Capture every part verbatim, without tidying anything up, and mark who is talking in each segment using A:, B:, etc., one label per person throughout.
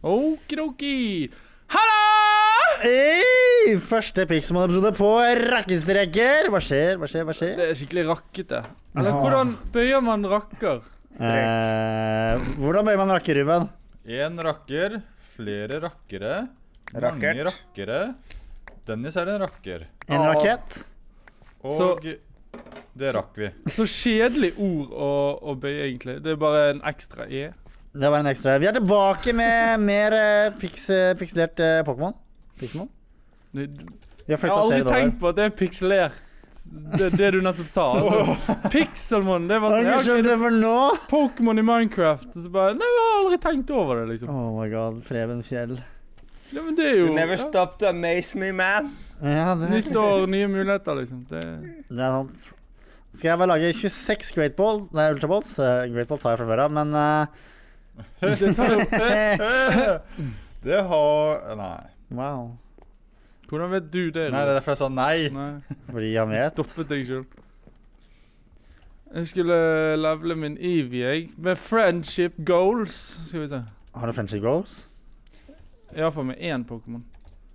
A: Okidoki! Halla!
B: Hey, første Pixelmon-episode på rakkestreker. Hva skjer, hva skjer, hva skjer?
A: Det er skikkelig rakkete. Eller hvordan bøyer man rakker?
B: Eh, hvordan bøyer man rakker, Ruben?
C: En rakker, flere rakkere, mange
D: Rakkert.
C: rakkere. Dennis er en rakker.
B: En rakett?
C: Og
A: Så-
C: det rakk vi.
A: Så kjedelig ord å, å bøye, egentlig. Det er bare en ekstra E.
B: Det var en ekstra. Vi er tilbake med mer eh, pix, pikselert eh, Pokémon. Pixelmon.
A: Det-
B: Vi har
A: Jeg har
B: flyttet
A: aldri
B: serien over.
A: tenkt på at det er pikselert. Det, det du nettopp sa. Altså. Pixelmon, det var
B: Har du
A: sånn
B: ikke
A: ja,
B: skjønt
A: ok,
B: det for nå?
A: Pokémon i Minecraft. Og så bare, nei, jeg har aldri tenkt over det, liksom.
B: Oh my god, Preben Fjell.
A: Ja, men det er jo
D: You never
A: ja,
D: stop to amaze me, man.
B: Ja, det,
A: nytt år, nye muligheter, liksom. Det,
B: det er sant. Skal jeg bare lage tjueseks Great Balls? Nei, Ultra Balls. Eh, Great Balls har jeg fra før av, men eh,
A: det tar jo
C: Det har... Nei.
B: wow.
A: Hvordan vet du det?
C: Nei, det er derfor jeg sa nei.
A: Nei.
B: Fordi han vet.
A: Stoppet deg selv. Jeg skulle levele min Eevee, jeg. Med friendship goals, skal vi se.
B: Har du friendship goals?
A: I hvert fall med én Pokémon.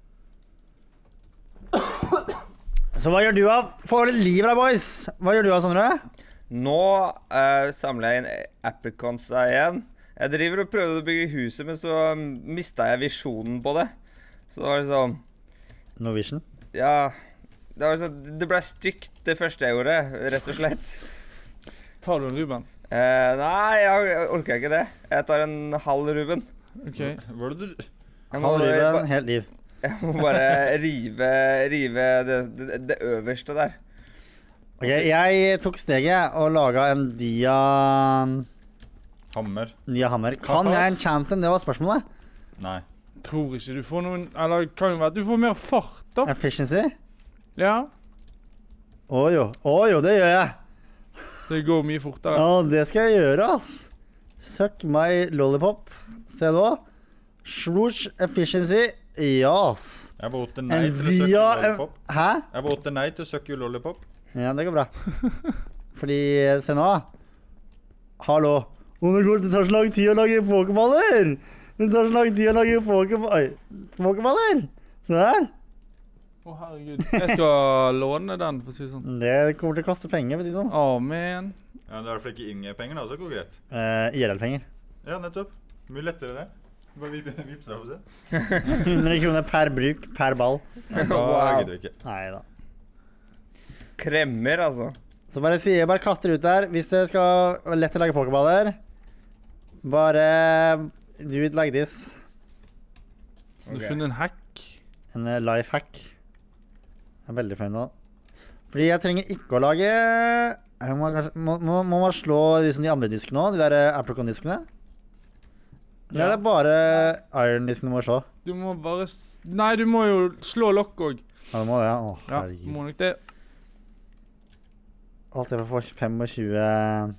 B: Så hva gjør du av? Få litt liv da, boys. Hva gjør du av, Sondre?
D: Nå uh, samler jeg inn apriconsa igjen. Jeg driver og prøvde å bygge huset, men så um, mistet jeg visjonen på det. Så det var liksom...
B: No vision.
D: Ja... Det, var liksom, det ble stygt det første jeg gjorde, rett og slett.
A: Tar du en Ruben?
D: Eh, nei, jeg, jeg orker ikke det. Jeg tar en halv Ruben.
A: Ok.
C: Var det du...
D: Jeg må,
B: Halv
D: bare-
B: Ruben, helt liv.
D: jeg må bare rive, rive det, det, det øverste der.
B: Ok, jeg tok steget og laget en dia...
C: Hammer.
B: Dia hammer. Kan jeg enchante den? Det var spørsmålet.
C: Nei.
A: Tror ikke du får noen... Eller kan jo være at du får mer fart, da.
B: Efficiency?
A: Ja.
B: Åjo, åjo, det gjør jeg.
A: Det går mye fortere.
B: Ja, det skal jeg gjøre, ass. Suck my lollipop. Se nå. Swoosh efficiency. Ja, ass.
C: Jeg voter nei
B: En
C: til å søke
B: dia... En...
C: lollipop.
B: Hæ?
C: Jeg voter nei til å søke lollipop.
B: Ja, det går bra. Fordi, se nå. Hallo. Å, det går, det tar så lang tid å lage Pokémoner. Det tar så lang tid å lage Pokémon... Oi, Pokémoner. Se der.
A: Å, herregud. Jeg skal låne den, for å si det sånn.
B: Det kommer til å koste penger, vet du sånn.
A: Å, man.
C: Ja, det er i hvert fall ikke inge-penger da, så det går greit.
B: Uh, I R L-penger.
C: Ja, nettopp. Mye lettere det. Bare vip, vips deg for å se.
B: hundre kroner per bruk, per ball.
C: Da
D: Wow.
C: gidder vi ikke.
B: Neida.
D: Kremmer, altså.
B: Så bare sier, bare kaster ut der. Hvis det skal være lett å lage pokerballer, bare do it like this.
A: Du har
D: Ok.
A: funnet en hack.
B: En eh, life hack. Jeg er veldig fornøyd nå. Fordi jeg trenger ikke å lage... Er det- Må, kanskje, må, må, må man slå liksom de andre diskene også, de der eh, Apricon-diskene? Eller er
A: Ja.
B: det bare Iron-diskene må slå?
A: Du må bare... s- Nei, du må jo slå lokk også.
B: Ja, det må det, ja. Åh,
A: Ja,
B: herregud.
A: må nok det.
B: Alt det for å få tjuefem...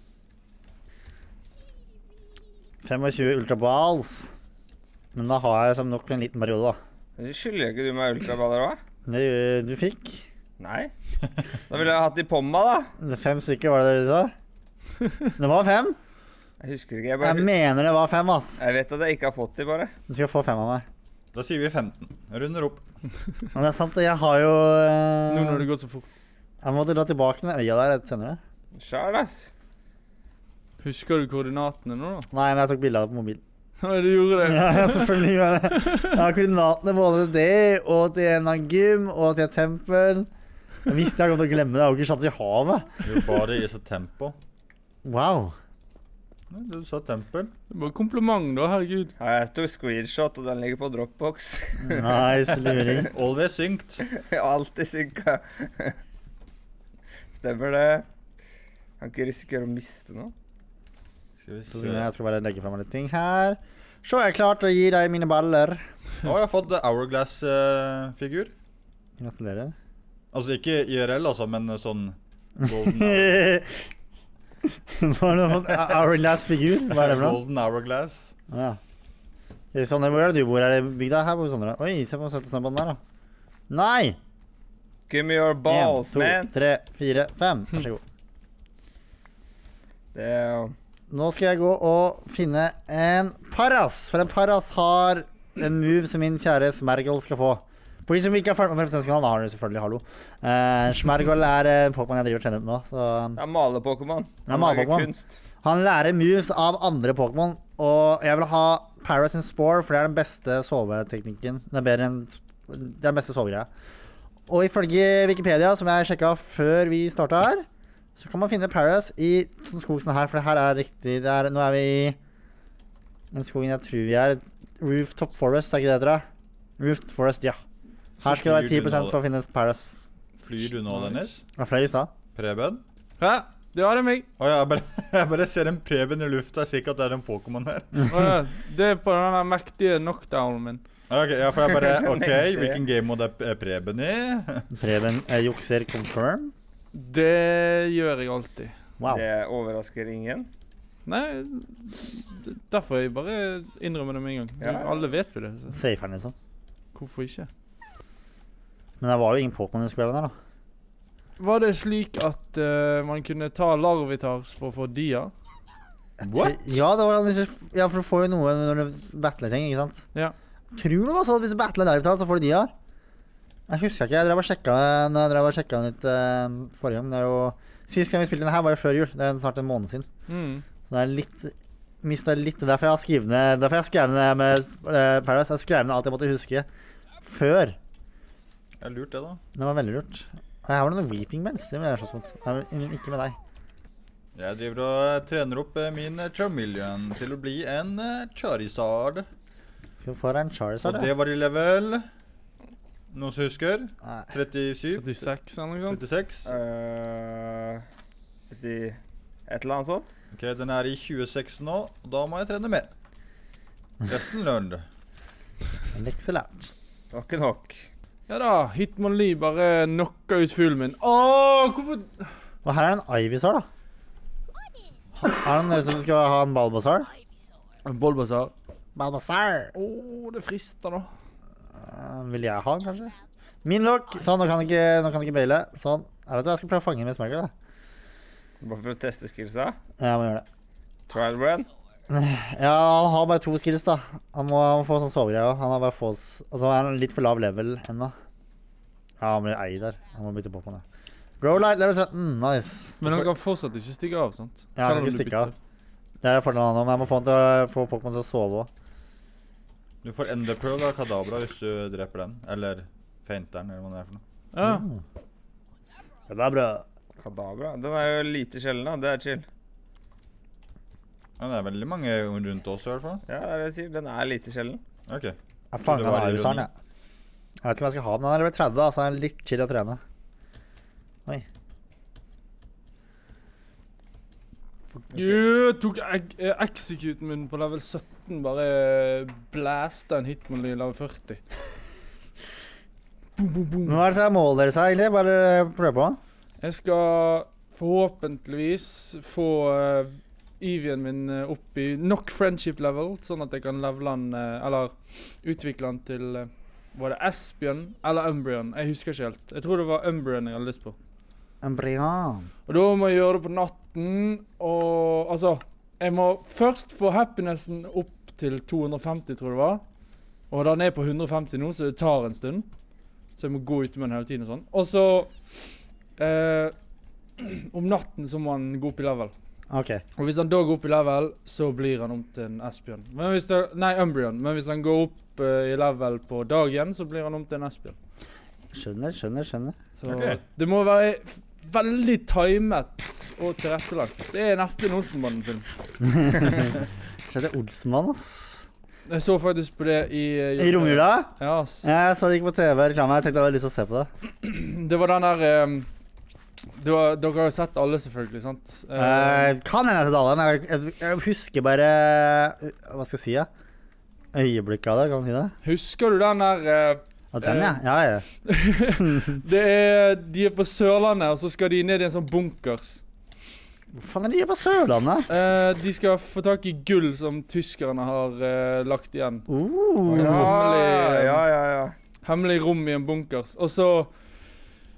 B: tjuefem Ultra Balls. Men da har jeg som nok for en liten periode, da.
D: Skylder ikke du meg ultraballer, hva?
B: Det du fikk.
D: Nei. Da ville jeg hatt de på meg, da.
B: Det er fem stykker, var det det du sa? Det var fem?
D: Jeg husker ikke. Jeg,
B: Jeg
D: bare,
B: mener det var fem, ass.
D: jeg vet at jeg ikke har fått de, bare.
B: Du skal få fem av meg.
C: Da sier vi femten. Runder opp.
B: Men det er sant, jeg har jo... eh,
A: Nå når det går så fort.
B: Jeg måtte dra tilbake den øya der litt senere.
D: Sjæl, ass.
A: Husker du koordinatene nå, da?
B: Nei, men jeg tok bilder av det på mobilen.
A: Ja, du gjorde det.
B: Ja, ja, selvfølgelig gjør jeg det. Jeg har koordinatene både til det, og til en av gym, og til et tempel. Jeg visste jeg kom til å glemme det. Jeg har jo ikke sjans i havet.
C: Jo, bare i så tempo.
B: Wow.
C: Nei, du sa tempel.
A: Det var kompliment, da, herregud.
D: Ja, jeg tok screenshot, og den ligger på Dropbox.
B: Nice, luring.
C: Always synked.
D: Jeg har alltid synka. Stemmer det. Kan ikke risikere å miste noe.
C: Skal vi
B: Så
C: se.
B: jeg skal bare legge frem litt ting her. Så er jeg klar til å gi deg mine baller.
C: Å, jeg har fått Hourglass-figur.
B: Gratulerer.
C: Altså ikke I R L, altså, men sånn Golden, hour,
B: Hva har du fått? Hourglass figur? Hva er det for noe?
C: golden Hourglass.
B: Ja. Ok, Sondre, hvor er det du bor? Er det bygda her? Hvor Sondre? Oi, se på søtte snøbånd der, da. Nei!
D: Give me your balls,
B: en, to,
D: man.
B: tre, fire, fem. Vær så god.
D: Det er jo
B: Nå skal jeg gå og finne en Paras. For en Paras har en move som min kjære Smergol skal få. For de som ikke har følt med representantskanalen, da har du selvfølgelig, hallo. Uh, Smergol er en Pokémon jeg driver og trener nå, så...
D: Det er male-Pokémon.
B: Det er male-Pokémon. Han lærer moves av andre Pokémon, og jeg vil ha Paras in Spore, for det er den beste soveteknikken. Det er bedre enn... Det er den beste sovegreia. Og ifølge Wikipedia, som jeg sjekket før vi startet her, så kan man finne Paras i sånn skog sånn her, for det her er riktig. Det er, nå er vi i den skogen jeg tror vi er. Rooftop Forest, er ikke det heter det? Rooftop Forest, ja. Her skal det være ti prosent for å finne Paras.
C: Flyr du nå, Dennis?
B: Jeg fløy i stad.
C: Preben?
A: Hæ? Det var det meg.
C: Åja, jeg, bare- jeg bare ser en Preben i lufta. Jeg er sikker at det er en Pokémon her.
A: Åja, det er på den der mektige knockdownen min.
C: Ok, ja, for jeg bare, ok, hvilken game mode er Preben i?
B: Preben eh, jukser confirm.
A: Det gjør jeg alltid.
B: Wow.
D: Det overrasker ingen.
A: Nei, d- derfor jeg bare innrømmer det med en gang.
D: Ja, ja.
A: Alle vet jo det, så
B: Safe her, liksom.
A: hvorfor ikke?
B: Men det var jo ingen Pokémon i skreven her, da.
A: Var det slik at eh, man kunne ta Larvitars for å få dia?
C: What?
B: Ja, det var, hvis du- ja, for du får jo noe når du battler ting, ikke sant?
A: Ja.
B: Tror du det var sånn at hvis du battler Larvitar, så får du de her? Jeg husker ikke, jeg drev og sjekka når jeg drev og sjekka den litt uh, forrige gang. Det er jo... Sist gang vi spilte den her var jo før jul. Det er snart en måned siden.
A: Mm.
B: Så det er litt... Mistet litt... Derfor jeg har skrevet ned... Derfor jeg har skrevet ned med uh, Paradise. Jeg har skrevet ned alt jeg måtte huske før.
C: Jeg har lurt det da.
B: Det var veldig lurt. Og jeg har noen Weeping Bells. Det vil jeg så sånt. Jeg vil ikke med deg.
C: Jeg driver og trener opp eh, min eh, Charmeleon til å bli en eh, Charizard.
B: Skal du få deg en Charizard,
C: Og
B: da?
C: det var i level... Noen som husker?
B: Nei.
C: trettisju?
A: trettiseks eller noe sånt.
C: trettiseks?
D: Uh, sytti et eller annet sånt.
C: Ok, den er i tjueseks nå, og da må jeg trene mer. Resten learned.
B: En lekse lært.
D: Det var ikke nok.
A: Ja da, Hitmonlee bare knocka ut fuglen min. Åh, hvorfor...
B: Og her er en Ivysaur, da. Ha- Er det noen som skal ha en Bulbasaur?
A: Bulbasaur.
B: Bulbasaur!
A: Åh, det frister da.
B: Uh, vil jeg ha den, kanskje? Min lokk! Sånn, nå kan jeg ikke, nå kan jeg ikke baile. Sånn. Jeg vet hva, jeg skal prøve å fange med smerger, da.
D: Bare for å teste skillsa.
B: Ja, jeg må gjøre det.
D: Trial run.
B: Ja, han har bare to skills, da. Han må, han må få sånn sovegreie også. Han har bare false. Og så er han litt for lav level ennå. Ja, han blir ei der. Han må bytte på på det. Growlite level sytten, nice.
A: Men han kan fortsatt ikke stikke av, sant?
B: Ja, han kan
A: Selv om
B: ikke
A: du
B: stikke av.
A: bytter.
B: Det er fordelen han har, men jeg må få han til å få Pokémon til å sove også.
C: Du får Enderpearl av Kadabra hvis du dreper den. Eller feinteren, eller hva det er for noe.
A: Ja.
B: Ja, det er bra.
D: Kadabra. Den er jo lite sjelden, da. Det er chill.
C: Ja, det er veldig mange rundt oss i hvert fall.
D: Ja, det er det jeg sier. Den er lite sjelden.
C: Ok.
B: Jeg fanger
C: det var
B: den Ivysaur,
C: ironi.
B: jeg. Jeg vet ikke om jeg skal ha den. Den er level tretti, da, så er den litt chill å trene. Oi.
A: Gud, tok ek- eh, executen min på level sytten, bare blæste en Hitmonlee i level førti. Boom, boom, boom.
B: Nå er det så målet deres her, egentlig. Bare prøve på.
A: Jeg skal forhåpentligvis få uh, Eeveen min eh, opp i nok friendship level, sånn at jeg kan levele han, eh, eller utvikle han til, eh, var det Espeon eller Umbreon? Jeg husker ikke helt. Jeg tror det var Umbreon jeg hadde lyst på.
B: Embryon.
A: Og da må jeg gjøre det på natten, og altså, jeg må først få happinessen opp til to hundre og femti, tror jeg det var. Og den er på hundre og femti nå, så det tar en stund. Så jeg må gå ut med den hele tiden og sånn. Og så, eh, om natten så må han gå opp i level.
B: Ok.
A: Og hvis han da går opp i level, så blir han om til en Espeon. Men hvis det, nei, Umbreon. Men hvis han går opp eh, i level på dagen, så blir han om til en Espeon.
B: Skjønner, skjønner, skjønner.
A: Så
C: Ok.
A: det må være f- veldig timet og tilrettelagt. Det er nesten en Olsenbanden-film.
B: Skjønner Olsmann, ass.
A: Jeg så faktisk på det i... eh,
B: I romjula?
A: Ja, ass.
B: Jeg så det ikke på T V reklame. Jeg tenkte jeg hadde lyst til å se på det.
A: Det var den der... eh, det var, dere har jo sett alle selvfølgelig, sant? Eh,
B: Eh, kan hende jeg til alle, men jeg, jeg, jeg husker bare uh, hva skal jeg si, ja? Øyeblikket av det, kan man si det?
A: husker du den der... eh,
B: Ja, den, ja. Ja, ja.
A: det er, de er på Sørlandet, og så skal de ned i en sånn bunkers.
B: Hvor faen er de på Sørlandet?
A: Eh, de skal få tak i gull som tyskerne har eh, lagt igjen.
B: Uh,
A: Ja.
D: Ja,
A: hemmelig, eh,
D: ja, ja, ja.
A: Hemmelig rom i en bunkers. Og så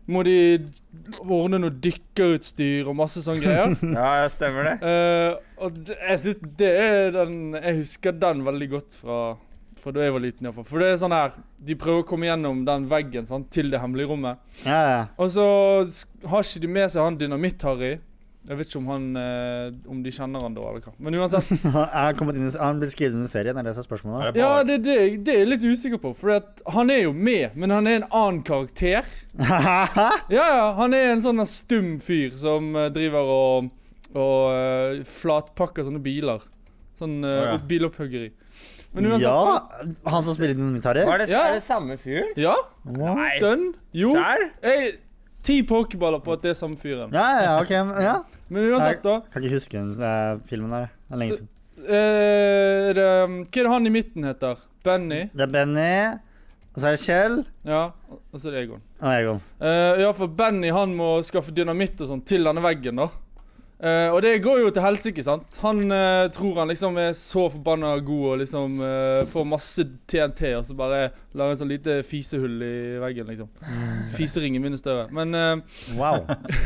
A: må de ordne noe dykkerutstyr og masse sånne greier.
D: Ja, ja, stemmer det.
A: Eh, og det, jeg synes det er den Jeg husker den veldig godt fra, fra da jeg var liten, i hvert fall. For det er sånn her de prøver å komme gjennom den veggen sant, til det hemmelige rommet.
B: Ja, ja.
A: Og så sk- har ikke de med seg han Dynamitt-Harry. Jeg vet ikke om han eh, om de kjenner han da, eller hva. Men uansett.
B: Er han kommet inn i, er han blitt skrevet inn i serien? Er det så spørsmålet?
C: Er det
A: Ja,
C: bare-
A: det, det, det er jeg litt usikker på. For at han er jo med, men han er en annen karakter. Ja, ja. Han er en sånn stum fyr som eh, driver og, og eh, flatpakker sånne biler. Sånn eh,
C: Å, ja.
A: bilopphuggeri. Men uansett.
B: Ja, han som spiller din Harry?
D: Var det,
A: Ja.
D: Er det samme fyren?
A: Ja,
D: Nei.
A: den. Jo.
D: Der?
A: Jeg, ti pokerballer på at det er samme fyren.
B: Ja, ja, ok. Ja.
A: Men uansett, da.
B: Kan ikke huske den eh, filmen der. Det er lenge
A: Så-
B: siden.
A: Eh, det, hva er det han i midten heter? Benny?
B: Det er Benny, og så er det Kjell,
A: Ja, og så er det Egon.
B: og Egon.
A: Uh, ja, for Benny han må skaffe dynamitt og sånn til denne veggen, da. Eh, og det går jo til helsike, sant? Han eh, tror han liksom er så forbanna god og liksom eh, får masse T N T og så bare lager en sånn lite fisehull i veggen, liksom. Fiseringen min er større. Men eh,
B: Wow.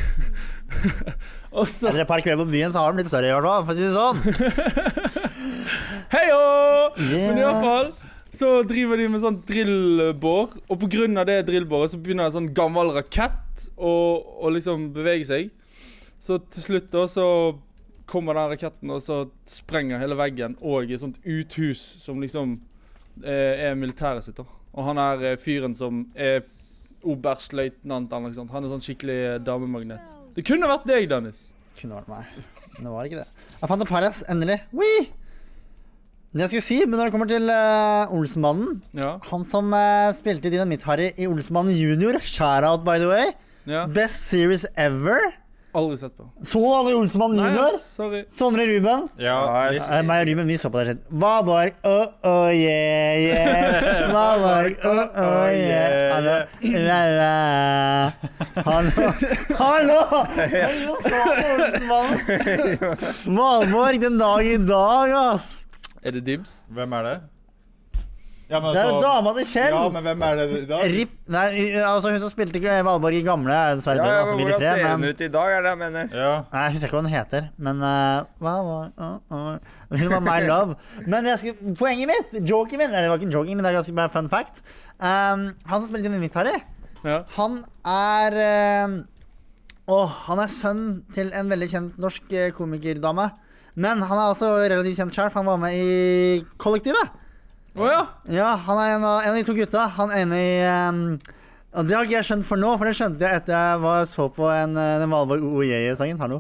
A: Og så
B: Etter et par kvelder på byen så har den blitt større i hvert fall, for å si det sånn.
A: Heio!
B: Yeah.
A: Men iallfall så driver de med sånn drillbår, og på grunn av det drillbåret så begynner en sånn gammel rakett å, å liksom bevege seg. Så til slutt da så kommer den raketten og så sprenger hele veggen og et sånt uthus som liksom eh, er militæret sitt da. Og han er eh, fyren som er oberstløytnant eller noe sånt. Han er sånn skikkelig eh, damemagnet. Det kunne vært deg, Dennis.
B: Kunne vært meg. Men det var ikke det. Jeg fant en Paras, endelig. Wee! Det jeg skulle si, men når det kommer til uh, Olsenmannen,
A: Ja,
B: han som uh, spilte Dynamitt-Harry i Olsenmannen junior, shout out by the way,
A: ja.
B: best series ever.
A: Aldri sett på.
B: Så du aldri Olsenmannen
A: Nei,
B: junior?
A: sorry.
B: Sondre Ruben.
C: Ja,
D: Nei,
C: litt.
B: Eh, meg og Ruben, vi så på det shit. Hva var oh, oh, yeah, yeah. Hva var oh, oh, yeah. Hallo. La, la. Hallo. Hallo. Hallo, så på Olsenmannen. Valborg den dag i dag, ass.
A: Er det Dibs?
C: Hvem er det? Ja, men
B: Det er jo
C: altså-
B: dama til Kjell.
C: Ja, men hvem er det da?
B: Rip. Nei, altså hun som spilte ikke Valborg i gamle, er dessverre
D: Ja,
B: død,
D: ja,
B: altså,
D: men
B: vi
D: hvordan
B: tre,
D: ser hun
B: men...
D: ut i dag, er det jeg mener?
C: Ja.
B: Nei, jeg husker ikke hva hun heter, men uh, hva var uh, uh. Hun var My Love. Men jeg skal, poenget mitt, joken min, eller det var ikke en joking, men det er ganske bare fun fact. Um, han som spiller Dynamitt-Harry,
A: Ja.
B: han er uh, Åh, han er sønn til en veldig kjent norsk uh, komikerdame. Men han er også relativt kjent selv, for han var med i Kollektivet.
A: Åja!
B: Ja, han er en av, en av de to gutta. Han ene i um, og det har ikke jeg skjønt for nå, for det skjønte jeg etter jeg var så på en, uh, den Valborg Oje-sangen. Hallo.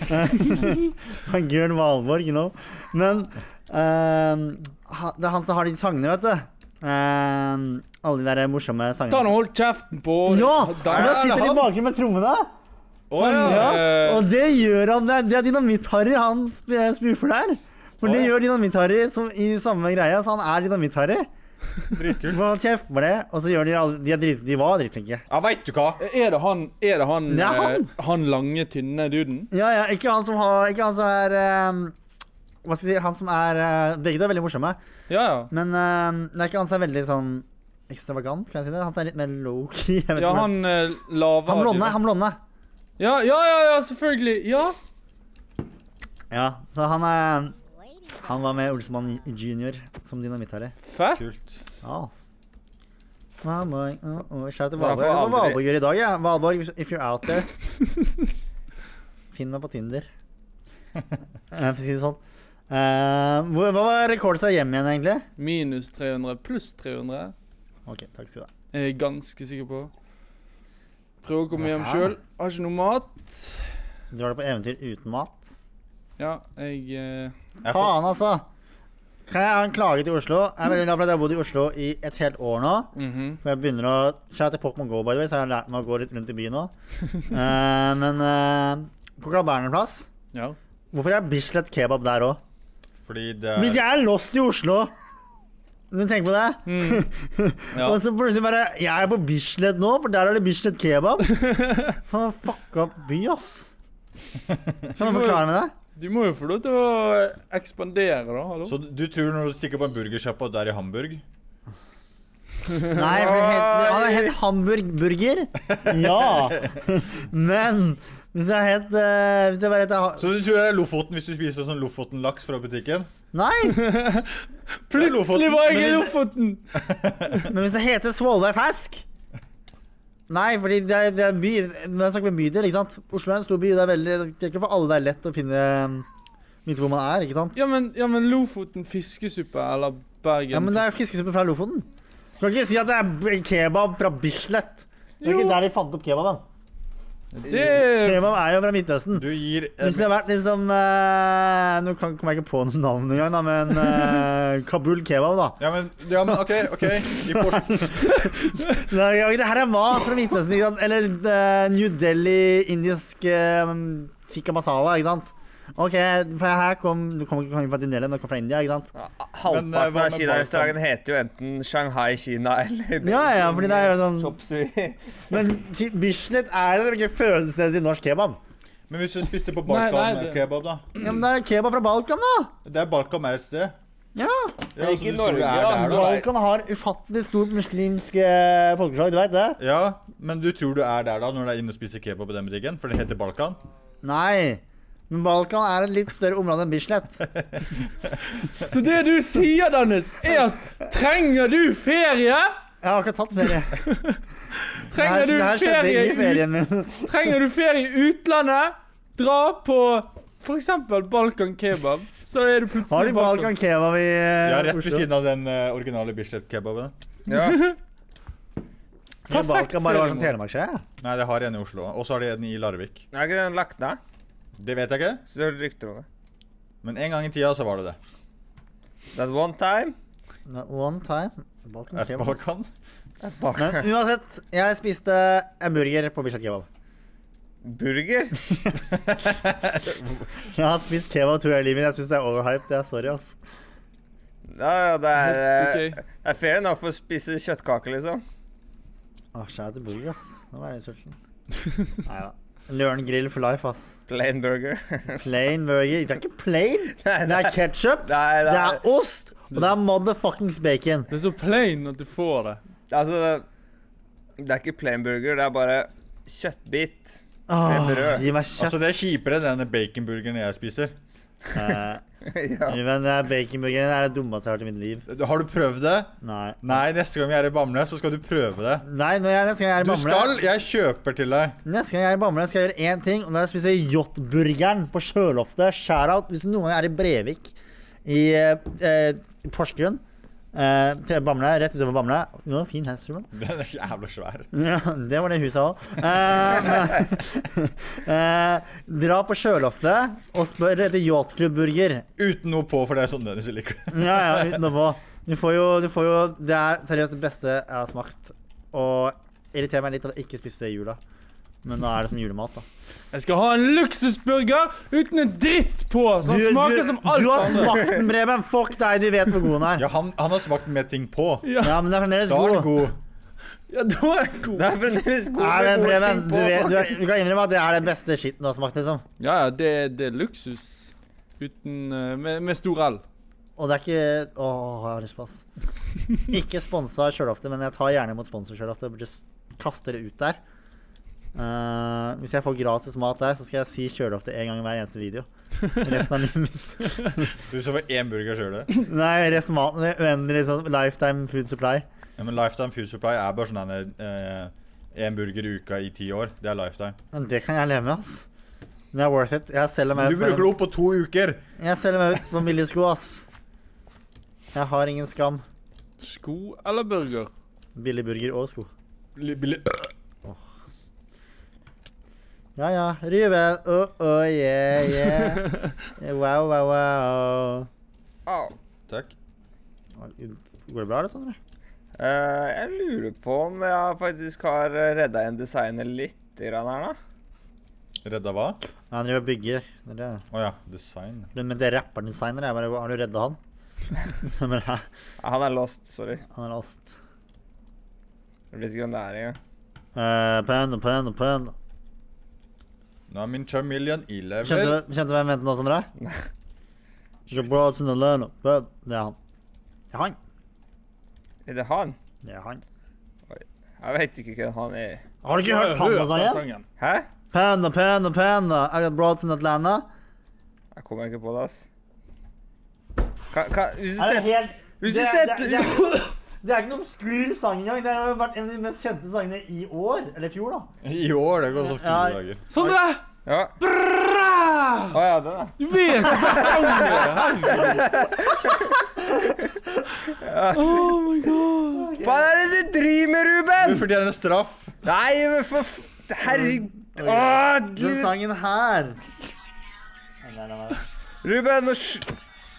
B: Gørn Valborg, you know. Men um, ha, det er han som har de sangene, vet du. Um, alle de der morsomme sangene.
A: Ta nå, hold kjeften på.
B: Ja! Og
A: Der.
B: da sitter de
C: han?
B: baki med trommene.
C: Å ja.
B: Ja,
A: Eh.
B: og det gjør han der. Det er Dynamitt-Harry han sp- spoofer der. For
C: Å,
B: det
C: ja.
B: gjør Dynamitt-Harry som- i samme greia, så han er Dynamitt-Harry.
C: Dritkult.
B: Hold kjeft på det, og så gjør de alle De, er drit, de var dritflinke.
C: Ja, vet du hva?
A: Er det han, er det han,
B: Det er han.
A: eh, han lange, tynne duden?
B: Ja, ja, ikke han som har Ikke han som er ehm, Hva skal jeg si? Han som er uh, Begge er veldig morsomme,
A: Ja, ja.
B: men ehm, det er ikke han som er veldig sånn ekstravagant, kan jeg si det? Han som er litt mer low-key. jeg vet
A: Ja,
B: ikke
A: han
B: hvordan-
A: eh, lavere
B: han blonde.
A: duden.
B: Han blonde.
A: Ja, ja, ja, ja, selvfølgelig. Ja.
B: Ja, så han er Han var med Olsenmann junior som Dynamitt-Harry.
A: Fett.
C: Kult.
B: Ja, ass. Valborg oh, oh. Shout out til
D: Ja,
B: Valborg.
D: for
B: Hva
D: aldri-
B: Valborg gjør i dag, ja? Valborg, if you're out there. Finn deg på Tinder. Eh, For å si det sånn. Eh, hvor- hva var rekordsa hjem igjen, egentlig?
A: Minus tre hundre pluss tre hundre.
B: Ok, takk skal du ha.
A: Jeg er ganske sikker på. Prøver å komme hjem
B: Jaha.
A: sjøl. Har ikke noe mat.
B: Drar du på eventyr uten mat?
A: Ja, jeg eh,
C: Jeg får-
B: Faen, altså! Kan jeg ha en klage til Oslo? Jeg er veldig glad for at jeg har bodd i Oslo i et helt år nå.
A: mhm.
B: For jeg begynner å Shout til Pokémon Go, by the way, så jeg har lært meg å gå litt rundt i byen nå. Eh, men uh, på Carl Berner-plass,
A: Ja.
B: hvorfor er Bislett kebab der òg?
C: Fordi det er
B: Hvis jeg er lost i Oslo, du tenker på det?
A: Mm. Ja.
B: Og så plutselig bare Jeg er på Bislett nå, for der er det Bislett kebab. Faen, fuck up by, ass. Kan du forklare meg det?
A: Du må jo få lov til å ekspandere, da. Hallo?
C: Så du tror når du stikker på en burgersjappe at det er i Hamburg?
B: Nei, for det het, han het Hamburg-burger. Ja. Men hvis det het uh, Hvis det var et
C: Så du tror det er Lofoten hvis du spiser sånn Lofoten-laks fra butikken?
B: Nei!
A: Plutselig var jeg i Lofoten!
B: Men hvis det heter Svolvær fersk. Nei, fordi det er, det er by. Når jeg snakker med bydel, ikke sant? Oslo er en stor by. Det er, veldig, det er ikke for alle det er lett å finne vite hvor man er, ikke sant?
A: Ja, men, ja, men Lofoten fiskesuppe eller Bergen.
B: Ja, men det er fiskesuppe fra Lofoten. Du kan ikke si at det er kebab fra Bislett. Det er
A: Jo.
B: ikke der de fant opp kebaben.
A: Det
B: Kebab er jo fra Midtøsten.
C: Du gir
B: Hvis det har vært liksom uh, Nå kan- kommer jeg ikke på noen navn engang, da, men uh, Kabul kebab, da.
C: Ja, men, ja, men OK. ok I port
B: Det, er- det her er mat fra Midtøsten, ikke sant? Eller uh, New Delhi, indisk uh, tikka masala, ikke sant? OK, for her kom Du kommer ikke fra Delhi, men du kom fra India, ikke sant?
C: Men, eh,
D: Halvparten
C: hva
D: av
C: med
D: kinarestauranten heter jo enten Shanghai Kina eller
B: Ja, ja, fordi det er jo sånn
D: Chop Suey.
B: Men Ki- Bislett er jo ikke fødestedet til norsk kebab.
C: Men hvis du spiste på
A: Nei, nei, det-
C: Balkan-kebab, da?
B: Ja, men det er kebab fra Balkan, da.
C: Det er Balkan er et sted.
B: Ja.
C: Ja,
D: Ikke
C: så
D: i
C: du tror
D: Norge,
C: det er
D: ja.
C: der, da?
B: Balkan har ufattelig stort muslimsk eh, folkeslag, du vet det?
C: Ja, men du tror du er der da når du er inne og spiser kebab på den butikken? For det heter Balkan?
B: Nei. Men Balkan er et litt større område enn Bislett.
A: Så det du sier, Dennis, er at trenger du ferie?
B: Jeg har ikke tatt ferie.
A: Trenger du
B: det her skjedde
A: ferie
B: ikke i
A: i
B: ferien min.
A: Trenger du ferie i utlandet? Dra på for eksempel Balkan kebab, så er du plutselig
B: Har de
A: i
B: Balkan kebab i eh,
C: Ja, rett ved
B: Oslo?
C: siden av den eh, originale Bislett-kebaben.
D: Ja.
B: Jeg tror Balkan bare var sånn Telemarksjø.
C: Nei, det har en i Oslo. Og så har de en i Larvik.
D: Er ikke den lagt ned?
C: Det vet jeg ikke,
D: Så hørte rykter om det.
C: men en gang i tida så var det det.
D: That one time.
B: One time. Balkan
C: Et
B: kebab.
C: Balkan.
B: Men uansett, jeg spiste en burger på Bislett kebab.
D: Burger?
B: Jeg har spist kebab to ganger i livet. Jeg synes det er overhyped. Jeg er sorry, ass.
D: Ja, ja, det er, eh,
A: Ok.
D: det er fair enough å spise kjøttkaker, liksom.
B: Åh, skjær til burger, ass. Nå var jeg litt sulten. Neida. Løren grill for life, ass.
D: Plain burger.
B: Plain burger. Det er ikke plain.
D: Nei,
B: Det er ketchup.
D: Nei,
B: Det er ost. Og det er motherfuckings bacon.
A: Det er så plain at du får det.
D: Altså, det er ikke plain burger, det er bare kjøttbit.
B: Åh,
D: brød.
B: gi meg kjøtt.
C: Altså, det er kjipere enn denne baconburgeren jeg spiser.
B: Eh,
D: Ja.
B: Men det er baconburgeren det er det dummeste jeg har hørt i mitt liv.
C: Har du prøvd det?
B: Nei.
C: Nei, neste gang vi er i Bamble, så skal du prøve det.
B: Nei, når jeg, neste gang jeg er i
C: Du
B: Bamble
C: skal! Jeg kjøper til deg.
B: Neste gang jeg er i Bamble skal jeg gjøre én ting, og det er å spise yachtburgeren på Sjøloftet. Shout-out hvis du noen gang er i Brevik i eh, Porsgrunn. Eh, til Bamble, rett utover Bamble. Det var en fin hest, tror jeg.
C: Den er jævla svær.
B: Ja, det var det huset òg. Eh, eh, dra på Sjøloftet og spør etter yachtklubb-burger.
C: Uten noe på, for det er sånn Dennis liker.
B: Ja, ja, uten å få. Du får jo, du får jo Det er seriøst det beste jeg har smakt. Og irriterer meg litt at jeg ikke spiste det i jula. Men nå er det som julemat, da.
A: Jeg skal ha en luksusburger uten en dritt på, så den smaker som alt
B: du har
A: annet.
B: smakt den, Breben! Fuck deg, du vet hvor god den er.
C: Ja, han, han har smakt med ting på.
A: Ja,
B: Ja, men den er fremdeles
C: Da er den
B: god.
C: god.
A: ja, da er den god.
D: Det er fremdeles god
B: Er det,
D: med gode
B: Breben?
D: ting
B: Du,
D: på.
B: vet, du, du kan innrømme at det er den beste skitten du har smakt, liksom.
A: Ja, ja, det, det er luksus uten, eh, med, med stor L.
B: Og det er ikke Åh, jeg har lyst på, ass. Ikke sponsa Sjøloftet, men jeg tar gjerne imot sponsor Sjøloftet. Just kaster det ut der. Eh, hvis jeg får gratis mat der, så skal jeg si Sjøloftet en gang i hver eneste video. Resten av livet mitt.
C: Du så for én burger sjøl, det.
B: Nei, resten av maten er uendelig sånn lifetime food supply.
C: Ja, men Lifetime Food Supply er bare sånn én burger i uka i ti år. Det er lifetime.
B: Men det kan jeg leve med, ass. Det er worth it. Jeg selger meg
C: Du bruker det opp på to uker.
B: Jeg selger meg ut på billigsko, ass. Jeg har ingen skam.
A: Sko eller burger?
B: Billig burger og sko.
C: Li- billig-
B: Ja, ja. Ruben. Oh, oh, yeah, yeah. Wow, wow, wow.
D: Au.
C: Takk.
B: Går det bra, eller sånn?
D: Eh, jeg lurer på om jeg faktisk har redda en designer litt grann her, da.
C: Redda hva?
B: Han driver og bygger. Det er det.
C: Å ja, design.
B: Men det rapperen designer, jeg bare, har du redda han? Men hæ?
D: Ja, han er lost, sorry.
B: Han er lost.
D: Jeg vet ikke hvem det er engang.
B: Uh, pen og pen og pen.
C: Nå er min Charmeleon i level.
B: Skjønte du skjønte du hvem jeg mente nå, Sondre? You're brought in the land of pen. Det er han. Det er han.
D: Er det han?
B: Det er han.
D: Jeg vet ikke hvem han er.
B: Har du ikke hørt
A: den
B: Panda-sangen?
A: sangen?
D: Hæ?
B: Panda, Panda, Panda. I got brought in Atlanta.
D: Jeg kommer ikke på det, ass. Hva, hva, hvis du
B: Er det
D: setter...
B: helt...
D: Hvis
B: det,
D: du
B: er-
D: setter...
B: det, er- det, er- det er ikke noen obskur sang engang. Det har vært en av de mest kjente sangene i år. Eller i fjor, da.
C: I år, det går så fire
B: Ja.
C: dager.
A: Sondre!
D: Ja.
A: Bra!
D: Å ja, den da.
A: Du vet hva sangen er! Herregud. Oh my god.
D: Hva er det du driver med, Ruben?
C: Du fortjener en straff.
D: Nei, men for... f- Herregud. Åh,
B: Den
D: Gud.
B: sangen her. Nei, nei, nei.
D: Ruben, nå... sj-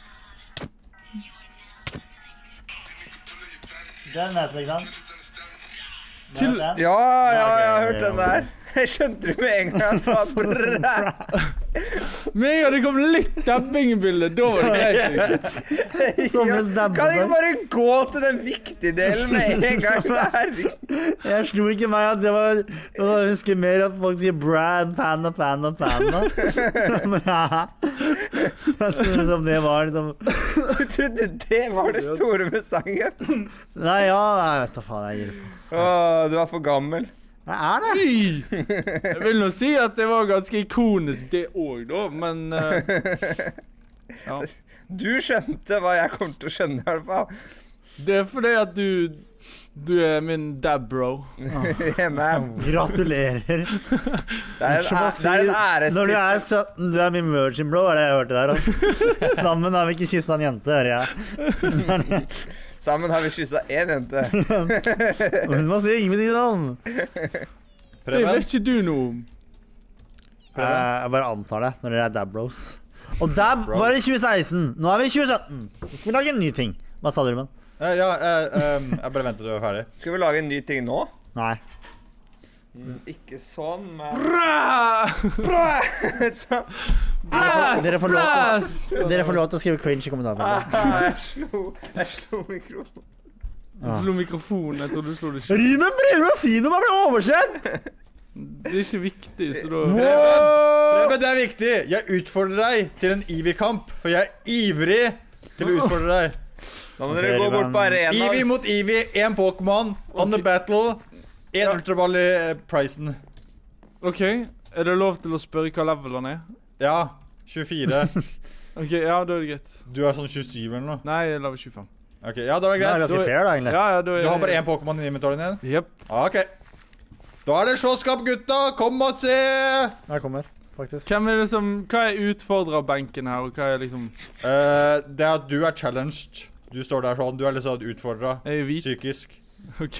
B: Den vet du, ikke sant?
A: Til-
B: Den vet jeg.
D: Ja, ja, jeg har
B: Ok,
D: hørt den
B: ja.
D: der. Jeg skjønte du med en gang jeg sa brrrr.
A: Med en gang det kom litt dabbing i bildet, da var det greit. Liksom.
B: Som
D: Ja,
B: en dabbe
D: Kan du ikke
B: på.
D: bare gå til den viktige delen med en gang der?
B: Jeg slo ikke meg at det var Jeg husker mer at folk sier Brad, Panda, Panda, Panda. Men ja. Jeg trodde liksom det var liksom
D: Du trodde det var det store med sangen?
B: Nei, ja, jeg vet da faen. Jeg gir faen.
D: Åh, du er for gammel.
B: Jeg er det.
A: Fy! Jeg vil nå si at det var ganske ikonisk, det òg, da, men eh, ja.
D: Du skjønte hva jeg kommer til å skjønne, i hvert fall.
A: Det er fordi at du Du er min dab-bro.
D: Hjemme.
B: Gratulerer.
D: Det er en,
B: Som å
D: æ- det er en
B: si, Når du
D: ærestid.
B: er sytten, du er min virgin bro, er det jeg hørte der. Altså. Sammen har vi ikke kyssa en jente, hører jeg.
D: Sammen har vi kyssa én jente.
B: Og hun må si ingenting sånn.
A: Det
C: Preben.
A: vet ikke du noe om.
B: Jeg, jeg bare antar det når dere er dab bros. Og dab
C: Bro.
B: var i tjue seksten. Nå er vi i tjue sytten. Nå skal vi lage en ny ting. Hva sa du, Ruben?
C: Ja, ja eh, um, jeg bare venter til du er ferdig.
D: Skal vi lage en ny ting nå?
B: Nei.
D: Ikke sånn, men
A: Bra!
D: Så-
A: Blast!
B: Dere får lov
A: Blast!
B: Dere får lov til å skrive cringe i kommentarfeltet.
D: Ah, Jeg slo, jeg slo mikrofonen.
A: Jeg slo mikrofonen. Jeg trodde du slo det selv.
B: Ruben prøver å si noe, man blir oversett!
A: Det er ikke viktig, så da
C: Preben, det er viktig. Jeg utfordrer deg til en Eevee-kamp, for jeg er ivrig til å utfordre deg.
D: Da må dere gå bort på arena.
C: Eevee mot Eevee, én Pokémon, on the battle. Én ultraball i eh, prisen.
A: OK. Er det lov til å spørre hva level han er?
C: Ja, tjuefire.
A: OK, ja, da er det greit.
C: Du er sånn tjuesyv eller noe.
A: Nei, jeg level tjuefem.
C: Ok, ja, da er det
B: Det er
C: greit.
B: ganske fair, da, egentlig.
A: Ja, ja, da er
C: Du har bare én Pokémon i inventorien din?
A: Jepp.
C: Ah, ok. Da er det slåsskamp, gutta! Kom og se!
B: Der kommer, faktisk.
A: Hvem er det som Hva er utfordrerbenken her, og hva er liksom
C: Eh, det er at du er challenged. Du står der sånn. Du er litt sånn utfordra.
A: Er jeg hvit?
C: Psykisk.
A: OK.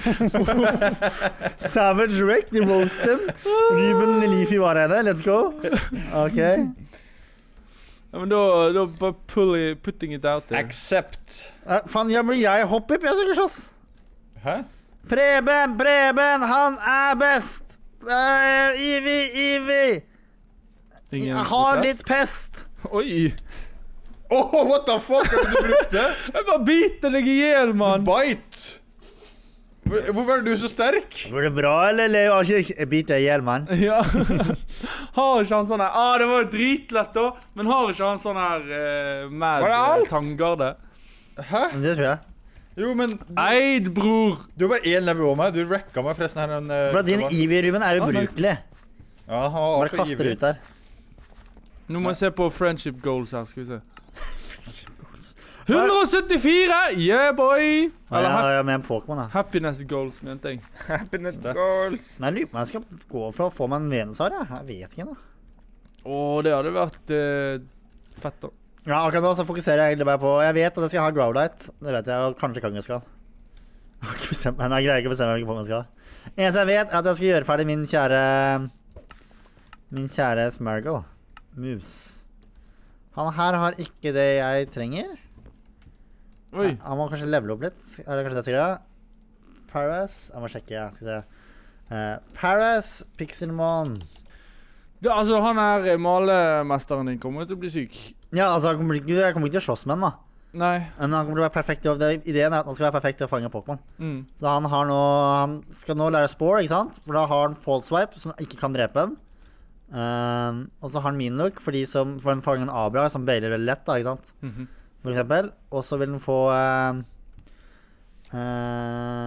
B: Savage Wreck, de roasten. Ruben Leafy var her, let's go. Ok.
A: Ja, men da, da bare pull it, putting it out there.
C: Accept.
B: Eh, faen, jeg blir jeg hoppip, jeg skal ikke slåss.
C: Hæ?
B: Preben, Preben, han er best. Uh, Ivi, Ivi.
A: Ingen
B: Jeg har
A: protest?
B: litt pest.
A: Oi!
C: Oh, what the fuck er det du brukte?
A: Jeg bare biter deg i hjel, mann!
C: Bite! Hvor- Hvorfor er du så sterk?
B: Går det bra, eller? eller har ikke jeg biter deg i hjel, mann?
A: Ja. Har ikke han sånn her ah, det var jo dritlett, da. Men har ikke han sånn her uh, mad
D: Var det
A: eh,
D: alt?
A: tanggarde?
C: Hæ?
B: Det tror jeg.
C: Jo, men du,
A: Eid, bror!
C: du har bare én level over meg. Du wrecka meg forresten her. En, eh,
B: For at din
C: det var-
B: Ivi, Ruben, er
A: Ah, nice.
B: ubrukelig.
C: Ja, han var
B: Bare
C: altfor
B: kaster det
C: ivrig.
B: ut der.
A: Nå må jeg se på friendship goals her. Skal vi se. hundre syttifire! Yeah, boy!
B: Ja,
A: Eller
B: jeg
A: hap
B: har med en Pokémon, da.
A: happiness goals, mente jeg.
D: Happiness
C: Stats.
D: goals.
B: Men jeg lurer på om jeg skal gå for å få meg en Venushar, jeg. Jeg vet ikke, da.
A: Å, det hadde vært eh, fett, da.
B: Ja, akkurat nå så fokuserer jeg egentlig bare på Jeg vet at jeg skal ha Growlite. Det vet jeg, og kanskje Kangaskall. Jeg har ikke bestemt meg. Nei, jeg greier ikke å bestemme hvilken Pokémon jeg skal ha. Eneste jeg vet, er at jeg skal gjøre ferdig min kjære Min kjære Smargle. Moves. Han her har ikke det jeg trenger.
A: Oi.
B: Han må kanskje levele opp litt. Er det kanskje det jeg skal gjøre? Paras. Jeg må sjekke. Jeg skal se. Uh, Paras, Pixelmon.
A: Det, altså, han her eh, malemesteren din kommer til å bli syk.
B: Ja, altså, jeg kommer ikke, jeg kommer ikke til å slåss med han, da.
A: Nei.
B: Men han kommer til å være perfekt til å, det, ideen er at han skal være perfekt til å fange Pokémon.
A: Mm.
B: Så han har nå Han skal nå lære Spore, ikke sant? For da har han False Swipe, som ikke kan drepe han. Um, og så har han Meanlook for de som får en fange en Abra, som bailer veldig lett, da, ikke sant?
A: Mhm.
B: For eksempel. Og så vil han få uh, uh,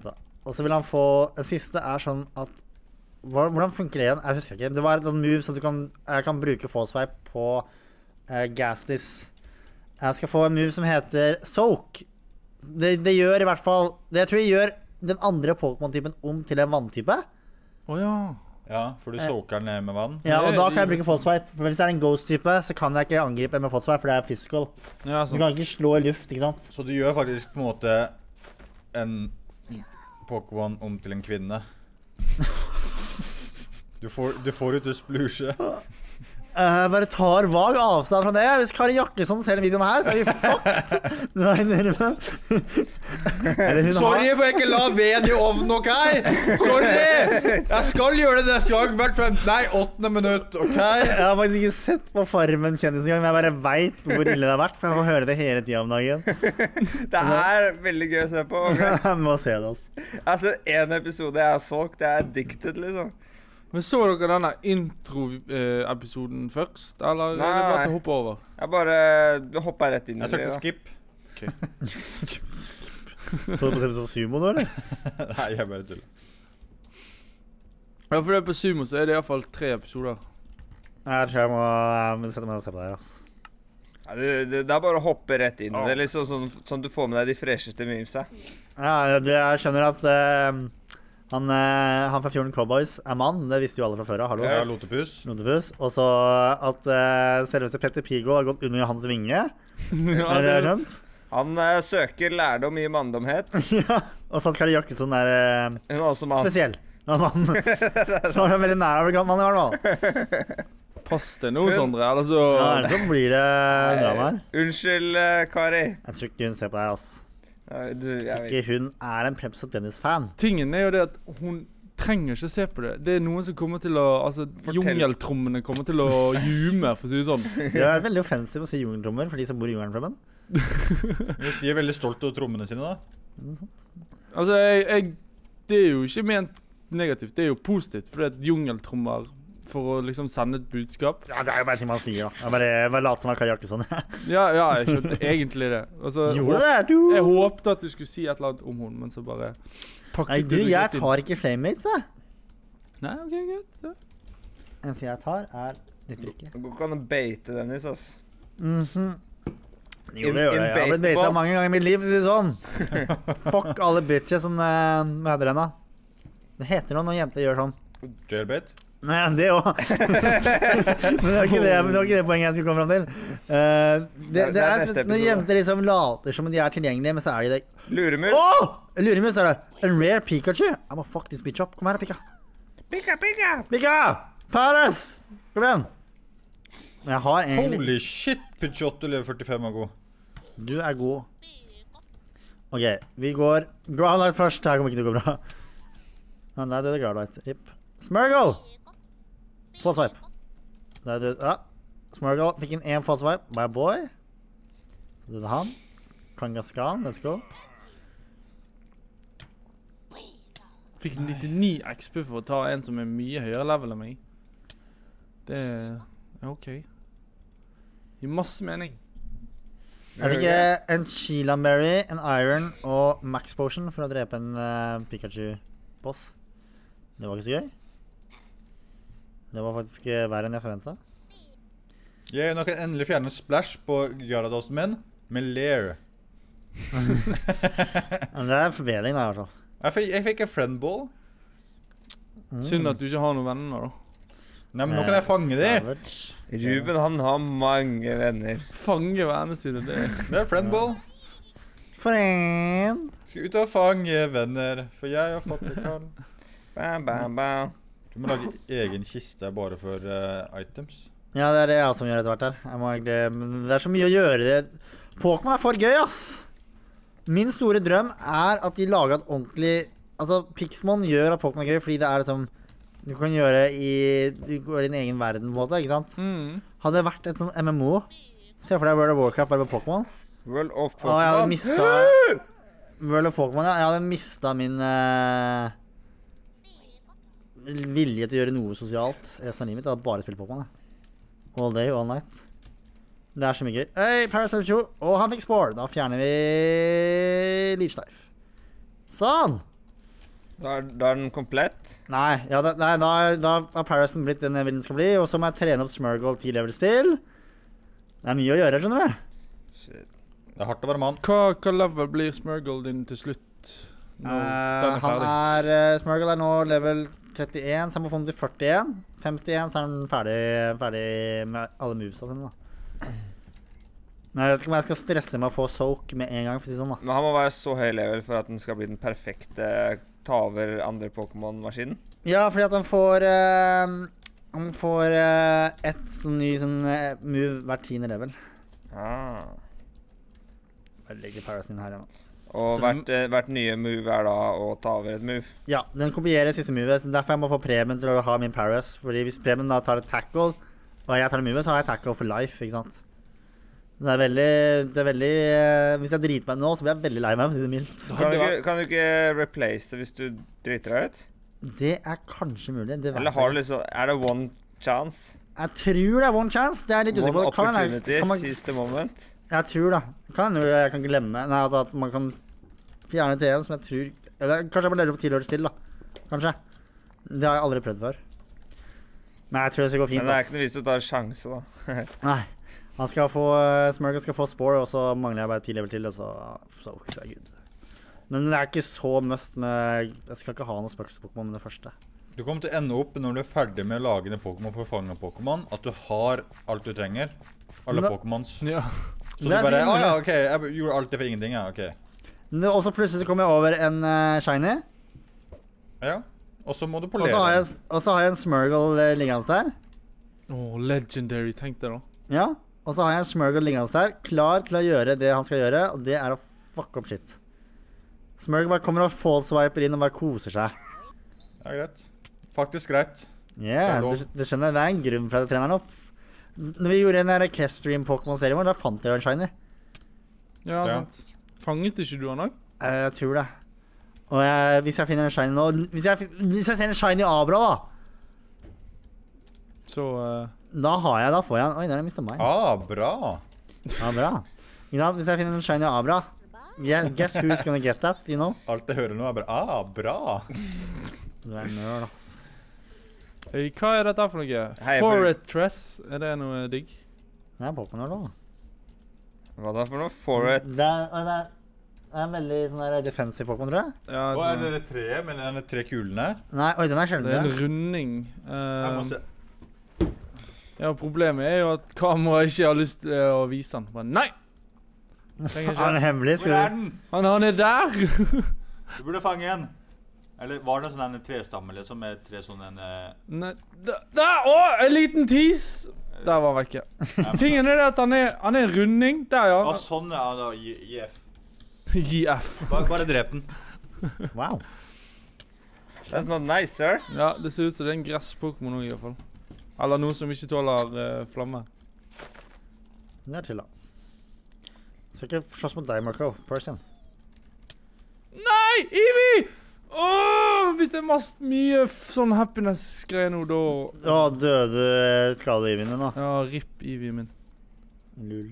B: Vent da. Og så vil han få, den siste er sånn at, hva, hvordan funker det igjen? Jeg husker ikke. Det var en move så du kan, jeg kan bruke Fallswipe på uh, Gastis. Jeg skal få en move som heter Soak. Det, det gjør i hvert fall, det jeg tror jeg gjør den andre Pokémon-typen om til en vanntype.
A: Åja.
C: Ja, for du soaker den ned med vann.
B: Ja, og da kan jeg bruke Fallswipe. For hvis det er en Ghost-type, så kan jeg ikke angripe med Fallswipe, for det er physical.
A: Ja,
B: Du kan ikke slå i luft, ikke sant?
C: Så du gjør faktisk på en måte en Pokémon om til en kvinne. Du får, du får ut å splusje.
B: Uh, bare tar vag avstand fra det. Hvis Kari Jakkesson ser den videoen her, så er vi fucked. Nei, nærmere.
C: Sorry for jeg ikke la ved i ovnen, ok? Sorry! Jeg skal gjøre det neste gang, hvert fem... Nei, åttende minutt, ok?
B: Jeg har faktisk ikke sett på Farmen kjendis engang, men jeg bare vet hvor ille det har vært, for jeg får høre det hele tiden om dagen.
D: Det er veldig gøy å se på. Okay?
B: Jeg må se det, altså.
D: Altså, en episode jeg har solgt, det er addicted, liksom.
A: Men så dere denne intro-episoden først, eller er det bare til å hoppe over?
D: Jeg bare hopper rett inn i
C: Jeg
D: det.
C: trykte skip.
B: Så du på Sebbe som sumo nå, eller?
C: Nei, jeg bare tuller.
A: Ja, for det er på Sumo, så er det i hvert fall tre episoder.
B: Jeg tror jeg må, jeg må sette meg og se på det her, altså.
D: Ja, du, du, det er bare å hoppe rett inn. Det er liksom sånn, sånn du får med deg de fresheste memesa.
B: Ja, det, jeg skjønner at uh, han, uh, han fra Fjorden Cowboys er mann, det visste jo alle fra før av, hallo.
C: Ja, lotepus.
B: Lotepus. Og så at uh, selveste Petter Pigo har gått under hans vinge.
A: Ja,
B: Er det
A: det,
B: skjønt?
D: Han uh, søker lærdom i manndomhet.
B: Ja. Og så at Kari Jakkesson er uh,
D: Hun er også mann.
B: spesiell. Ja, mann. Så er han veldig nær av mann i hvert fall.
A: pass det nå, Sondre, eller så...
B: Ja, ellers så blir det drama her.
D: Unnskyld, uh, Kari.
B: Jeg tror ikke hun ser på deg, ass.
D: Ja, du, jeg
B: Jeg tror
D: vet.
B: ikke hun er en Preps og Dennis-fan.
A: Tingen er jo det at hun trenger ikke se på det. Det er noen som kommer til å... Altså,
D: Fortell.
A: jungeltrommene kommer til å ljume, for å si det sånn.
B: Det er veldig offensivt å si jungeltrommer for de som bor i jungelklubben.
C: Hvis de er veldig stolt av trommene sine, da.
A: Altså, jeg, jeg... Det er jo ikke ment negativt, det er jo positivt, for det er et jungeltrommer for å liksom sende et budskap.
B: Ja, det er jo bare ting man sier, da. Jeg bare, bare later som jeg kan jakke sånn.
A: Ja, ja, jeg skjønte egentlig det. Altså,
B: Gjorde det, du?
A: Jeg håpte at du skulle si et eller annet om hun, men så bare pakket
B: Nei, du,
A: det
B: jeg
A: godt inn.
B: tar ikke flamemates, jeg.
A: Nei, ok, greit. Ja.
B: Eneste jeg tar, er litt drikke.
D: Det går ikke an å beite Dennis, ass.
B: Mhm. Jo,
D: In-
B: det gjør det. Jeg har blitt
D: inbatable.
B: datet mange ganger i mitt liv, for å si det sånn. Fuck alle bitches som, eh, hva heter den da? Det heter noe når jenter gjør sånn.
C: Jailbait.
B: Nei, det også. Men det var ikke det, men det var ikke det poenget jeg skulle komme fram til. Eh, det,
D: Det er-
B: det
D: det er
B: er
D: neste
B: sånn- når
D: episode.
B: jenter liksom later som de er tilgjengelige, men så er de det.
D: Luremus.
B: Åh! Luremus er det. En rare Pikachu. I må fuck this bitch up. Kom her, Pika.
D: Pika, pika.
B: Pika! Paris! Kom igjen. Men jeg har egentlig...
C: Holy shit, Pidgeotto lever førtifem og god.
B: Du er god. Ok, vi går Growlite først. Her kommer ikke til å gå bra. Ja, nei, det er Growlite. Rip. Smurgle! False swipe. Der er du. Ja. Smurgle fikk inn en false swipe. My boy. Så det er han. Kangaskhan, let's go.
A: Fikk nittini X P for å ta en som er mye høyere level enn meg. Det er ok. Gir masse mening.
B: Jeg fikk eh, en Sheila-berry, en Iron og Max Potion for å drepe en eh, Pikachu-boss. Det var ikke så gøy. Det var faktisk eh, verre enn jeg forventet.
C: Jeg nå kan jeg endelig fjerne splash på Gyaradosen min med Lair.
B: Men det er forbedring da, i hvert fall.
C: Jeg fikk, jeg fikk en friendball.
A: Synd at du ikke har noen venner, da.
C: Nei, men nå kan jeg fange de.
B: Savage.
D: Ruben, han har mange venner.
A: Fange vennene sine, det er...
C: Det er friendball.
B: Friend.
C: Skal ut og fange venner, for jeg har fått det kall.
D: Bam, bam, bam.
C: Du må lage egen kiste bare for uh, items.
B: Ja, det er det jeg som gjør etter hvert her. Jeg må egentlig, men det er så mye å gjøre det. Pokémon er for gøy, ass! Min store drøm er at de lager et ordentlig... Altså, Pixmon gjør at Pokémon er gøy, fordi det er liksom... Du kan gjøre i... Du går i din egen verden på en måte, ikke sant?
A: Mm.
B: Hadde det vært et sånn M M O, se for deg World of Warcraft bare med Pokémon.
D: World of
B: Å, jeg hadde
D: Pokémon.
B: mistet... World of Pokémon, ja. Jeg hadde mistet min... eh, vilje til å gjøre noe sosialt resten av livet mitt. Jeg hadde bare spilt Pokémon, jeg. All day, all night. Det er så mye gøy. Hei, Parasite Og han fikk Spore. Da fjerner vi Leech Life. Sånn!
D: Da er, da er den komplett.
B: Nei, ja, da, nei da, da har Parasen blitt den jeg vil den skal bli, og så må jeg trene opp Smurgle ti levels til. Det er mye å gjøre, skjønner du.
D: Shit.
C: Det er hardt å være mann.
A: Hva, hva level blir Smurgle din til slutt? Når den
B: Eh,
A: er
B: han
A: ferdig?
B: er uh, Smurgle er nå level trettien, så han må få den til førtien. femtien, så er han ferdig, ferdig med alle movesa sine, da. Men jeg vet ikke om jeg skal stresse med å få soak med en gang, for å si sånn, da.
D: Men han må være så høy level for at den skal bli den perfekte ta over andre Pokémon-maskinen.
B: Ja, fordi at han får eh, Han får eh, ett sånn ny sånn eh, move hvert tiende level.
D: Ah.
B: Jeg legger Parasen inn her igjen.
D: Og
A: Så
D: hvert, eh, hvert nye move er da å ta over et move.
B: Ja, den kopierer siste movet, så derfor jeg må få premien til å ha min Paras. Fordi hvis premien da tar et tackle, og jeg tar en move, så har jeg tackle for life, ikke sant? Det er veldig, det er veldig eh, Hvis jeg driter meg nå, så blir jeg veldig lei meg, for å si det mildt.
D: Kan du, ikke, kan du ikke replace det hvis du driter deg ut?
B: Det er kanskje mulig. Det vet
D: Eller
B: jeg
D: har
B: ikke.
D: du liksom Er det one chance?
B: Jeg tror det er one chance. Det er jeg litt usikker
D: One
B: på. Kan jeg,
D: opportunity,
B: kan man,
D: siste moment?
B: jeg tror det. Kan hende jeg kan glemme Nei, altså at man kan fjerne T M, som jeg tror eller, kanskje jeg må lære opp ti lørdag til, da. Kanskje. Det har jeg aldri prøvd før. Men jeg tror det skal gå fint.
D: Men det er
B: ass.
D: ikke noe vits å ta en sjanse, da.
B: Nei. Han skal få uh, Smurgle skal få Spore, og så mangler jeg bare ti level til, og så så, så er jeg good. Men det er ikke så must med Jeg skal ikke ha noe Spøkelse-Pokémon med det første.
C: Du kommer til å ende opp når du er ferdig med å lage en Pokémon for å fange Pokémon, at du har alt du trenger. Alle
B: Nå-
C: Pokémons.
A: Ja.
C: Så du
B: Det er
C: bare
B: sikkert
C: Å ja,
B: mulig.
C: OK, jeg gjorde alt det for ingenting, ja. OK.
B: Men det- Og så plutselig så kommer jeg over en uh, shiny,
C: Ja. Og så må du
B: og så har
C: polere.
B: jeg, og så har jeg en Smurgle uh, liggende der.
A: Åh, legendary, tenk det da.
B: Ja. Og så har jeg en Smurgle liggende der, klar til å gjøre det han skal gjøre, og det er å fucke opp shit. Smurgle bare kommer og falswiper inn og bare koser seg.
C: Ja, greit. Faktisk greit.
B: Yeah,
C: Det er lov.
B: du, du skjønner, det er en grunn for at jeg trener den opp. Når vi gjorde den der Equestrian Pokémon-serien vår, da fant jeg jo en shiny.
A: Ja,
C: Ja.
A: sant. Fanget ikke du han også?
B: Eh, Jeg tror det. Og jeg, hvis jeg finner en shiny nå Hvis jeg, fi- hvis jeg ser en shiny Abra, da
A: Så, eh,
B: Da har jeg, da får jeg en Oi, der har jeg mistet meg.
C: Ah, bra.
B: Ja, bra. Ikke sant? Hvis jeg finner en shiny Abra, yeah, guess who's gonna get that, you know?
C: Alt jeg hører nå, er bare Ah, bra.
B: Du er nerd, ass.
A: hei, hva er dette for noe?
D: Hei,
A: Fortress, er det noe digg?
B: Det er Pokémon da.
D: Hva da for noe? Forret?
B: Det er, oi, det er, det er en veldig sånn der defensive Pokémon, tror jeg.
A: Ja,
C: Hva er
A: sånn,
C: det treet med de tre kulene?
B: Nei, oi, den er
A: det er en
B: sjelden.
A: runding.
C: Jeg må
A: Eh,
C: se.
A: ja, problemet er jo at kameraet ikke har lyst til å vise den. Men nei! Trenger
B: Han er
A: ikke.
B: hemmelig,
C: Hvor er
B: skal du...
C: den?
A: Han, han er der!
C: Du burde fange en. Eller var det sånn en trestamme liksom, med tre sånne eh,
A: Nei, der! der. Å, en liten tis! Der var han vekke. Tingen er det at han er, han er en runding. Der,
C: Å,
A: ja.
C: sånn, ja. da, I- IF.
A: Gi F.
C: Bare, bare drep den.
B: Wow.
D: That's not nice, sir.
A: Ja, det ser ut som det er en gress-Pokémon også, i hvert fall. Eller noe som ikke tåler eh, flamme.
B: Det er til, da. Skal ikke slåss mot deg, Marco. Person.
A: Nei! Eevee! Åh, hvis det er mast mye f- sånn happiness-greier nå, da...
B: Å, døde skadeivene, da.
A: Ja, ripp Eevee min.
B: Lul.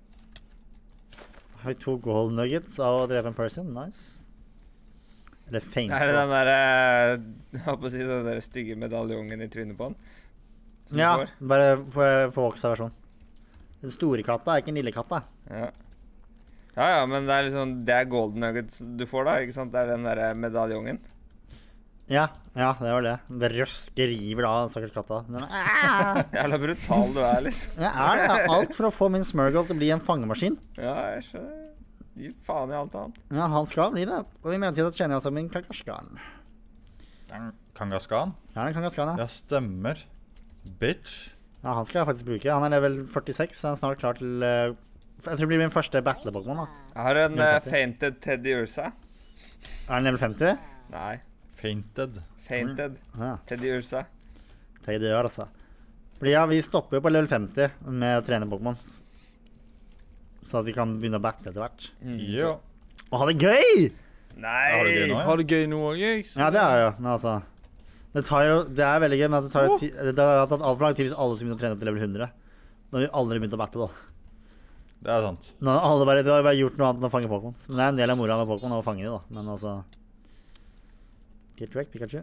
B: Har vi to gold nuggets av å drepe en person? Nice. Eller feinte.
D: Er det den der eh, Jeg holdt på å si den der stygge medaljongen i trynet på han? Som du
B: Ja,
D: får?
B: bare for voksa versjon. Den store katta er ikke den lille katta.
D: Ja. Ja, ja, men det er liksom Det er golden nuggets du får, da. Ikke sant? Det er den der eh, medaljongen.
B: Ja, ja, det var det. Det røsker river da, stakkars katta. Den er, ah!
D: Jævla brutal du er, liksom.
B: Jeg er det. Alt for å få min Smurgle til å bli en fangemaskin.
D: Ja, jeg skjønner. Gi faen i alt annet.
B: Ja, han skal bli det. Og i mellomtiden trener jeg også min Kangaskhan.
C: Kangaskhan?
B: Ja, den Kangaskhan, ja.
C: Ja, stemmer. Bitch.
B: Ja, han skal jeg faktisk bruke. Han er level førtiseks, så han er snart klar til eh, Jeg tror det blir min første battle-Pokémon, da.
D: Jeg har en
B: Ja,
D: uh,
B: fattig.
D: fainted Teddy Ursa.
B: Er han level femti?
D: Nei,
C: Fainted.
D: fainted
B: Ja.
D: Teddy Ursa.
B: Tenk det gjør, altså. Fordi ja, vi stopper jo på level femti med å trene Pokémon. Så at vi kan begynne å battle etter hvert.
D: Mm.
C: Jo.
B: Og ha det gøy!
C: Har du gøy
D: Nei!
C: nå, ja?
A: Har det gøy nå òg, jeg. så-
B: Ja, det er jo, men altså Det tar jo, det er veldig gøy, men det tar jo ti, det har tatt altfor lang tid hvis alle skulle begynne å trene opp til level hundre. Nå har vi aldri begynt å battle, da.
C: Det er sant.
B: Nå har alle bare, det har bare gjort noe annet enn å fange Pokémon. Men det er en del av mora med Pokémon å fange dem, da. Men altså Get wrecked, Pikachu.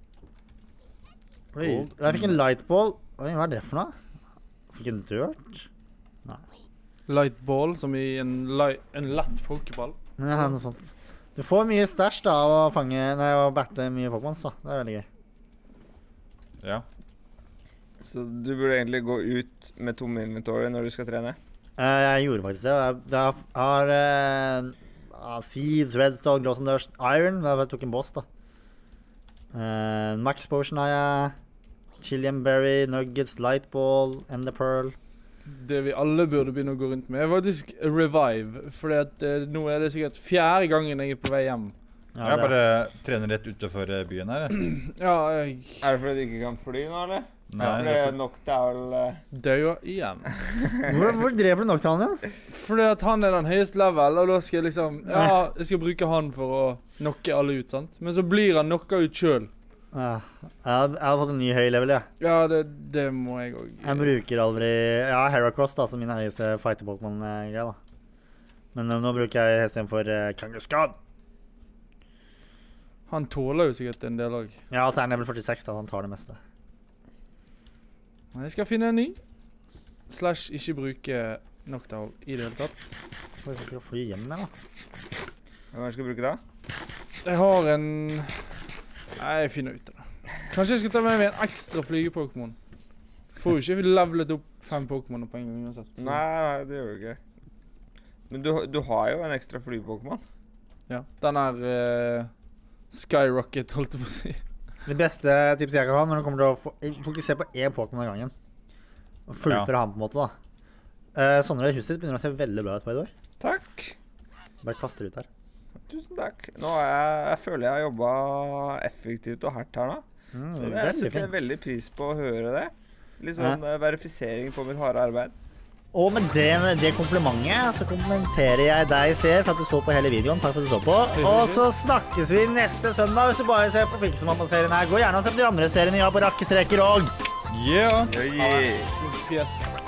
B: Oi,
C: Gold.
B: jeg fikk en lightball. Oi, hva er det for noe? Fikk en dirt?
A: Lightball, som i en, light, en lett pokeball.
B: Ja, noe sånt. Du får mye stæsj da av å fange, nei, å batte mye Pokémons da. Det er veldig gøy.
C: Ja.
D: Så du burde egentlig gå ut med tom inventory når du skal trene?
B: Eh, jeg gjorde faktisk det. Jeg, jeg har eh, ah, Seeds, Redstone, Gloss and Dust, Iron. Jeg tok en boss da. Eh, Max Potion har jeg. Chilean Berry, Nuggets, Lightball, Ender Pearl.
A: Det vi alle burde begynne å gå rundt med, er faktisk Revive. Fordi at eh, nå er det sikkert fjerde gangen jeg er på vei hjem.
B: Ja,
C: Jeg
B: det-
C: bare trener rett utenfor eh, byen her. jeg.
A: Ja, jeg
D: Er det fordi du ikke kan fly nå, eller?
C: Nei,
D: Ja,
C: det er
D: fordi Noctowl uh,
A: dør igjen.
B: Hvor, hvor dreper du Noctownen din?
A: Fordi at han er den høyeste level, og da skal jeg liksom Ja, jeg skal bruke han for å knocke alle ut, sant? Men så blir han knocka ut sjøl.
B: Ja, jeg har, jeg har fått en ny høy level, ja.
A: Ja, det, det må jeg òg.
B: Jeg bruker aldri Ja, Heracross da, som min høyeste fighter-Pokémon-greie da. Men uh, nå bruker jeg istedenfor uh, Kangaskhan.
A: Han tåler jo sikkert en del òg.
B: Ja, og så er han level førtiseks da, så han tar det meste.
A: Men jeg skal finne en ny. Slash ikke bruke Noctowl i det hele tatt.
B: Hva hvis jeg skal fly hjem med da?
D: Hva er det du skal bruke da?
A: Jeg har en Nei, jeg finner ut av det. Kanskje jeg skal ta med meg en ekstra flyge-Pokémon. Får jo ikke levelet opp fem Pokémon på en gang uansett. så-
D: Nei, nei, det gjør du ikke. Men du, du har jo en ekstra fly-Pokémon.
A: Ja, den er eh, Skyrocket, holdt jeg på å si.
B: Det beste tipset jeg kan ha når du kommer til å få, fokusere på én Pokémon av gangen. Og fullføre han på en måte da. Uh, Sondre, huset ditt begynner å se veldig bra ut på i dag.
D: Takk.
B: Bare kaster ut her.
D: Tusen takk. Nå er jeg, jeg føler jeg har jobbet effektivt og hardt her nå.
B: Mm,
D: Så det
B: veldig
D: setter jeg
B: fint.
D: veldig pris på å høre det. Litt sånn eh, verifisering på mitt harde arbeid.
B: Og med det, det komplimentet så komplimenterer jeg deg, Ser, for at du så på hele videoen. Takk for at du så på. Og så snakkes vi neste søndag. Hvis du bare ser på Pixelmamma-serien her, gå gjerne og se på de andre seriene jeg har på rakkestreker og
C: Yeah!
D: Yeah.
A: Fjes.